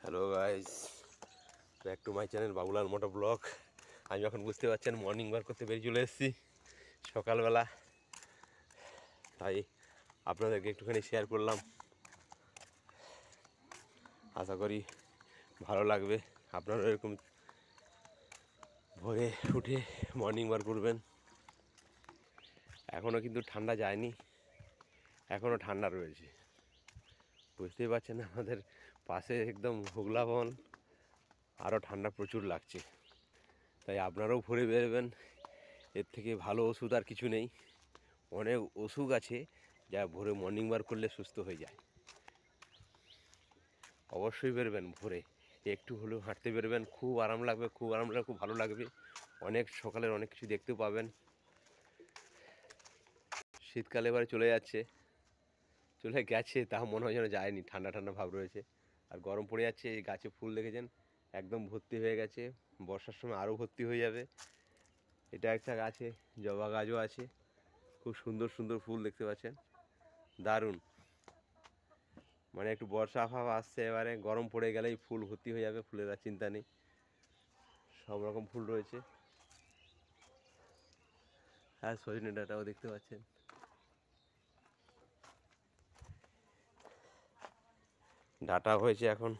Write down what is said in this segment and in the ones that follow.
Hello guys, back to my channel Babulal moto vlog. আমি এখন বুঝতে পারছেন মর্নিং ওয়াক করতে বেরিয়ে চলে এসেছি সকালবেলা, তাই আপনাদেরকে একটুখানি শেয়ার করলাম। আশা করি ভালো লাগবে। আপনারা এরকম ভোরে উঠে মর্নিং ওয়াক করবেন। এখনও কিন্তু ঠান্ডা যায়নি, এখনও ঠান্ডা রয়েছে। বুঝতেই পারছেন আমাদের পাশে একদম হুগলা বন, আরও ঠান্ডা প্রচুর লাগছে। তাই আপনারাও ভোরে বেরোবেন, এর থেকে ভালো ওষুধ আর কিছু নেই। অনেক ওষুধ আছে যা ভোরে মর্নিং ওয়াক করলে সুস্থ হয়ে যায়। অবশ্যই বেরোবেন ভোরে, একটু হলেও হাঁটতে বেরোবেন, খুব আরাম লাগবে, খুব আরাম লাগবে, খুব ভালো লাগবে। অনেক সকালের অনেক কিছু দেখতেও পাবেন। শীতকালে এবারে চলে যাচ্ছে, চলে গেছে, তাও মনে হয় যেন যায়নি, ঠান্ডা ঠান্ডা ভাব রয়েছে। আর গরম পড়ে যাচ্ছে। এই গাছে ফুল দেখেছেন একদম ভর্তি হয়ে গেছে, বর্ষার সময় আরও ভর্তি হয়ে যাবে। এটা একটা গাছে জবা গাছও আছে, খুব সুন্দর সুন্দর ফুল দেখতে পাচ্ছেন, দারুণ। মানে একটু বর্ষা আবহাওয়া আসছে, এবারে গরম পড়ে গেলেই ফুল ভর্তি হয়ে যাবে, ফুলের আর চিন্তা নেই, সব রকম ফুল রয়েছে। আর সজনে ডাঁটাও দেখতে পাচ্ছেন। ডাঁটা হয়েছে এখন।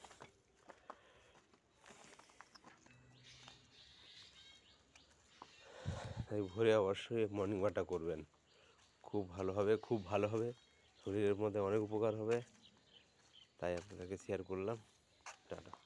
তাই ভোরে অবশ্যই মর্নিং ওয়াকটা করবেন, খুব ভালো হবে, খুব ভালো হবে, শরীরের মধ্যে অনেক উপকার হবে। তাই আপনাদেরকে শেয়ার করলাম। টাটা।